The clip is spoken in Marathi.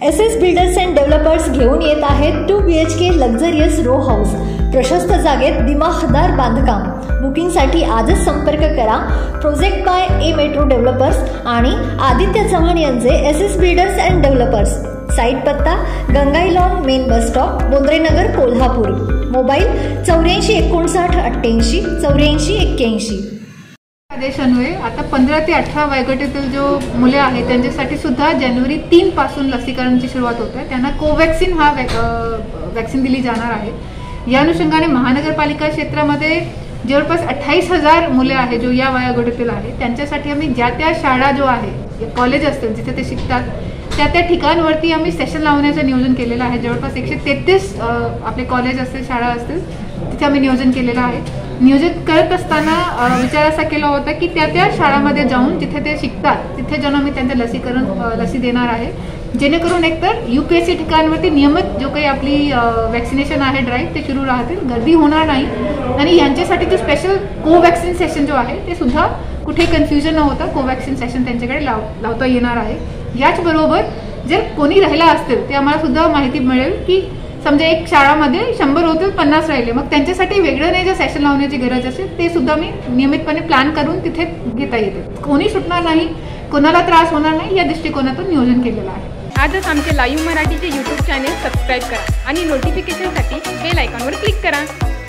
SS बिल्डर्स अँड डेव्हलपर्स घेऊन येत आहेत 2 BHK लक्झरियस रो हाऊस प्रशस्त जागेत दिमाखदार बांधकाम। बुकिंगसाठी आजच संपर्क करा project by a metro developers आणि आदित्य चव्हाण यांचे SS builders and developers. Site पत्ता Gangai lawn main bus stop Bondrenagar Kolhapur. Mobile 84 59 88 84 81। आदेश अन्वये आता 15 ते 18 वयोगटातील जो मुले आहेत त्यांच्यासाठी सुद्धा जानेवारी 3 पासून लसीकरणाची सुरुवात होते आहे। त्यांना कोवॅक्सिन हा वॅक्सिन दिली जाणार आहे। या अनुषंगाने महानगरपालिका क्षेत्रामध्ये जवळपास 28,000 मुले आहेत जो या वयोगटातील आहेत। त्यांच्यासाठी आम्ही ज्या त्या शाळा जो आहे कॉलेज असतील जिथे ते शिकतात त्या ठिकाणवरती आम्ही सेशन लावण्याचं नियोजन केलेलं आहे। जवळपास 133 आपले कॉलेज असतील शाळा असतील तिथे आम्ही नियोजन केलेलं आहे। नियोजित करत असताना विचार असा केला होता की त्या शाळामध्ये जाऊन जिथे ते शिकतात तिथे जाऊन आम्ही त्यांचं लसी देणार आहे, जेणेकरून एकतर UPSC ठिकाणावरती नियमित जो काही आपली वॅक्सिनेशन आहे ड्राईव्ह ते सुरू राहतील, गर्दी होणार नाही आणि यांच्यासाठी जो स्पेशल कोवॅक्सिन सेशन जो आहे ते सुद्धा कुठे कन्फ्युजन न होता कोवॅक्सिन सेशन त्यांच्याकडे लावता येणार आहे। याचबरोबर जर कोणी राहिला असतील ते आम्हाला सुद्धा माहिती मिळेल की समजा एक शाळामध्ये 100 होतील 50 राहिले, मग त्यांच्यासाठी वेगळं नाही जे सेशन लावण्याची गरज असेल ते सुद्धा मी नियमितपणे प्लॅन करून तिथे घेता येते। कोणी सुटणार नाही, कोणाला त्रास होणार नाही या दृष्टिकोनातून नियोजन केलेलं आहे। आजच आमचे लाईव्ह मराठीचे YouTube चॅनेल सबस्क्राईब करा आणि नोटिफिकेशनसाठी बेल आयकॉनवर क्लिक करा।